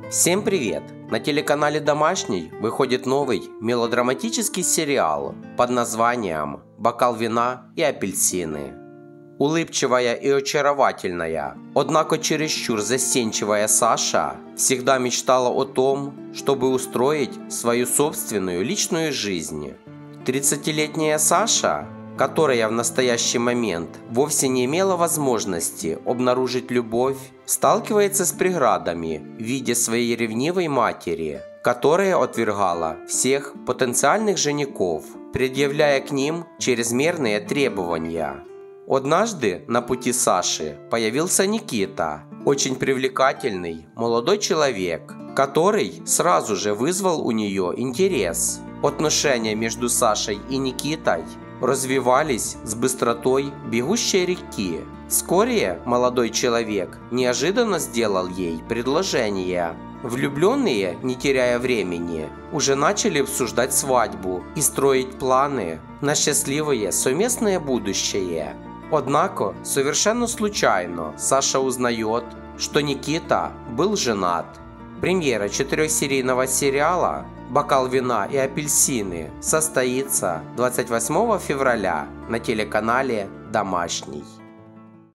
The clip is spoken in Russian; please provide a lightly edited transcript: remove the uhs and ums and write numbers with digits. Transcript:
Всем привет! На телеканале «Домашний» выходит новый мелодраматический сериал под названием «Бокал вина и апельсины». Улыбчивая и очаровательная, однако чересчур застенчивая Саша всегда мечтала о том, чтобы устроить свою собственную личную жизнь. 30-летняя Саша, которая в настоящий момент вовсе не имела возможности обнаружить любовь, сталкивается с преградами в виде своей ревнивой матери, которая отвергала всех потенциальных женихов, предъявляя к ним чрезмерные требования. Однажды на пути Саши появился Никита, очень привлекательный молодой человек, который сразу же вызвал у нее интерес. Отношения между Сашей и Никитой развивались с быстротой бегущей реки. Вскоре молодой человек неожиданно сделал ей предложение. Влюбленные, не теряя времени, уже начали обсуждать свадьбу и строить планы на счастливое совместное будущее. Однако, совершенно случайно Саша узнает, что Никита был женат. Премьера 4-серийного сериала «Бокал вина и апельсины» состоится 28 февраля на телеканале «Домашний».